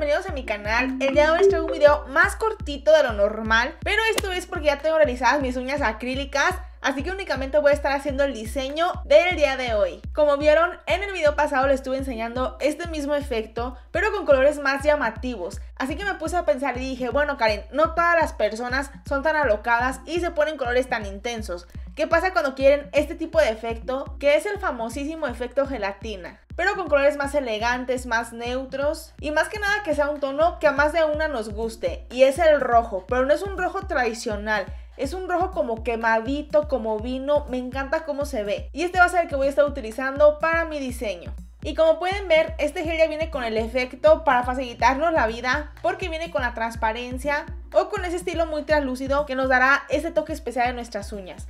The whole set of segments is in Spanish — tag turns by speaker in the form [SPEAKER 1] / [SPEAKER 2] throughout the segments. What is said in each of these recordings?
[SPEAKER 1] bienvenidos a mi canal. El día de hoy les traigo un video más cortito de lo normal, pero esto es porque ya tengo realizadas mis uñas acrílicas, así que únicamente voy a estar haciendo el diseño del día de hoy. Como vieron, en el video pasado les estuve enseñando este mismo efecto, pero con colores más llamativos. Así que me puse a pensar y dije, bueno Karen, no todas las personas son tan alocadas y se ponen colores tan intensos. ¿Qué pasa cuando quieren este tipo de efecto, que es el famosísimo efecto gelatina? Pero con colores más elegantes, más neutros y más que nada que sea un tono que a más de una nos guste, y es el rojo, pero no es un rojo tradicional. Es un rojo como quemadito, como vino, me encanta cómo se ve. Y este va a ser el que voy a estar utilizando para mi diseño. Y como pueden ver, este gel ya viene con el efecto para facilitarnos la vida, porque viene con la transparencia o con ese estilo muy translúcido que nos dará ese toque especial en nuestras uñas.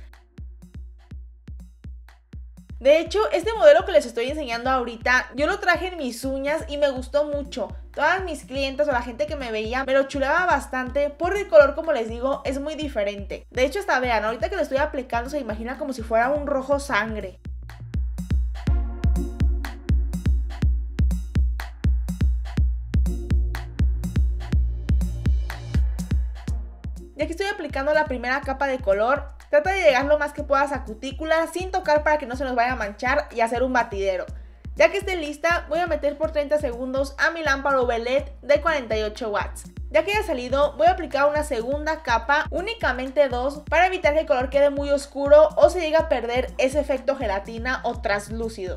[SPEAKER 1] De hecho, este modelo que les estoy enseñando ahorita, yo lo traje en mis uñas y me gustó mucho. Todas mis clientes o la gente que me veía me lo chuleaba bastante porque el color, como les digo, es muy diferente. De hecho, hasta vean, ahorita que lo estoy aplicando se imagina como si fuera un rojo sangre. Ya que estoy aplicando la primera capa de color, trata de llegar lo más que puedas a cutícula sin tocar para que no se nos vaya a manchar y hacer un batidero. Ya que esté lista, voy a meter por 30 segundos a mi lámpara UV LED de 48 watts. Ya que haya salido, voy a aplicar una segunda capa, únicamente 2, para evitar que el color quede muy oscuro o se llegue a perder ese efecto gelatina o translúcido.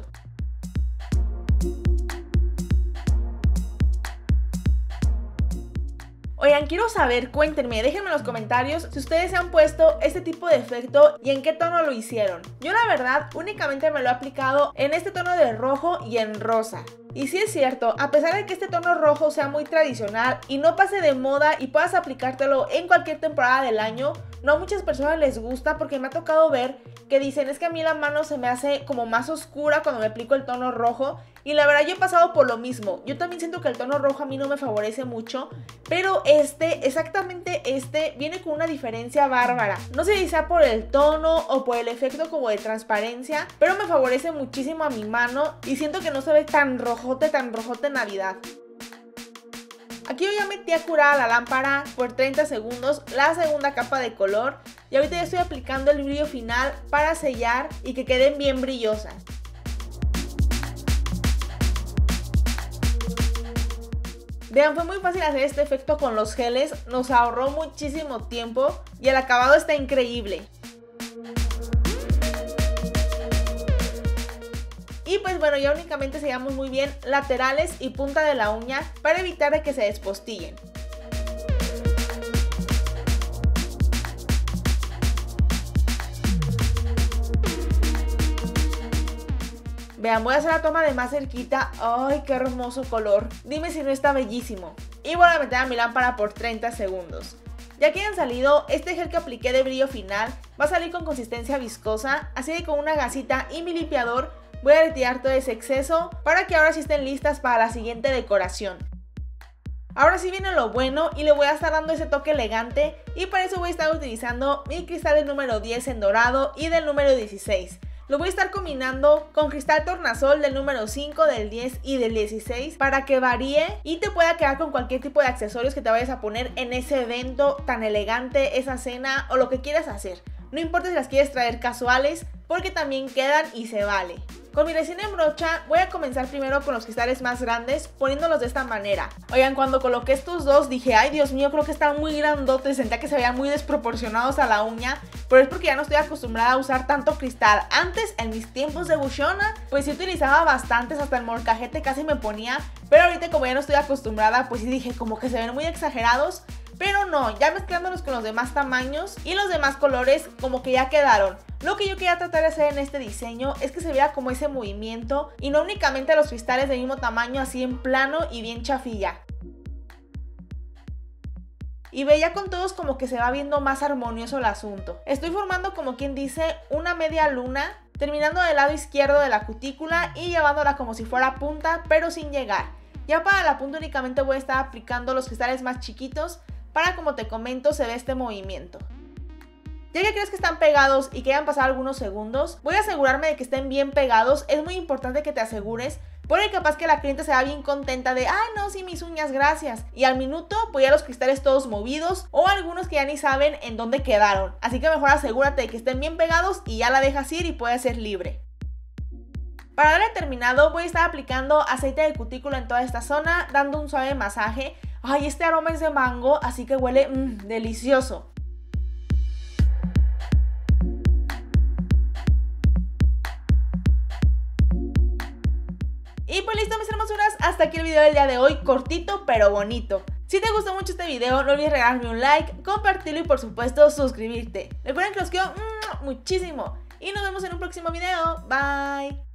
[SPEAKER 1] Oigan, quiero saber, cuéntenme, déjenme en los comentarios si ustedes se han puesto este tipo de efecto y en qué tono lo hicieron. Yo la verdad únicamente me lo he aplicado en este tono de rojo y en rosa. Y sí es cierto, a pesar de que este tono rojo sea muy tradicional y no pase de moda y puedas aplicártelo en cualquier temporada del año, no a muchas personas les gusta porque me ha tocado ver que dicen es que a mí la mano se me hace como más oscura cuando me aplico el tono rojo. Y la verdad yo he pasado por lo mismo, yo también siento que el tono rojo a mí no me favorece mucho, pero exactamente este, viene con una diferencia bárbara. No sé si sea por el tono o por el efecto como de transparencia, pero me favorece muchísimo a mi mano y siento que no se ve tan rojote en Navidad. Aquí yo ya metí a curar a la lámpara por 30 segundos la segunda capa de color y ahorita ya estoy aplicando el brillo final para sellar y que queden bien brillosas. Vean, fue muy fácil hacer este efecto con los geles, nos ahorró muchísimo tiempo y el acabado está increíble. Y pues bueno, ya únicamente sellamos muy bien laterales y punta de la uña para evitar de que se despostillen. Vean, voy a hacer la toma de más cerquita. ¡Ay, qué hermoso color! Dime si no está bellísimo. Y voy a meter a mi lámpara por 30 segundos. Ya que hayan salido, este gel que apliqué de brillo final va a salir con consistencia viscosa, así que con una gasita y mi limpiador voy a retirar todo ese exceso para que ahora sí estén listas para la siguiente decoración. Ahora sí viene lo bueno y le voy a estar dando ese toque elegante y para eso voy a estar utilizando mi cristal del número 10 en dorado y del número 16. Lo voy a estar combinando con cristal tornasol del número 5, del 10 y del 16 para que varíe y te pueda quedar con cualquier tipo de accesorios que te vayas a poner en ese evento tan elegante, esa cena o lo que quieras hacer. No importa si las quieres traer casuales porque también quedan y se vale. Con mi resina en brocha voy a comenzar primero con los cristales más grandes poniéndolos de esta manera. Oigan, cuando coloqué estos dos dije, ay Dios mío, creo que están muy grandotes, sentía que se veían muy desproporcionados a la uña, pero es porque ya no estoy acostumbrada a usar tanto cristal. Antes, en mis tiempos de buchona, pues sí utilizaba bastantes, hasta el molcajete casi me ponía, pero ahorita como ya no estoy acostumbrada, pues sí dije como que se ven muy exagerados. Pero no, ya mezclándolos con los demás tamaños y los demás colores como que ya quedaron. Lo que yo quería tratar de hacer en este diseño es que se vea como ese movimiento y no únicamente los cristales del mismo tamaño así en plano y bien chafilla. Y ve, ya con todos como que se va viendo más armonioso el asunto. Estoy formando como quien dice una media luna, terminando del lado izquierdo de la cutícula y llevándola como si fuera punta pero sin llegar. Ya para la punta únicamente voy a estar aplicando los cristales más chiquitos para, como te comento, se ve este movimiento. Ya que crees que están pegados y que hayan pasado algunos segundos, voy a asegurarme de que estén bien pegados. Es muy importante que te asegures Porque capaz que la cliente se va bien contenta de, ay no, sí, mis uñas, gracias. Y al minuto pues ya los cristales todos movidos o algunos que ya ni saben en dónde quedaron. Así que mejor asegúrate de que estén bien pegados y ya la dejas ir y puede ser libre. Para darle terminado voy a estar aplicando aceite de cutícula en toda esta zona, dando un suave masaje. Ay, este aroma es de mango, así que huele delicioso. Y pues listo mis hermosuras, hasta aquí el video del día de hoy, cortito pero bonito. Si te gustó mucho este video, no olvides regalarme un like, compartirlo y por supuesto suscribirte. Recuerden que los quiero muchísimo y nos vemos en un próximo video. Bye.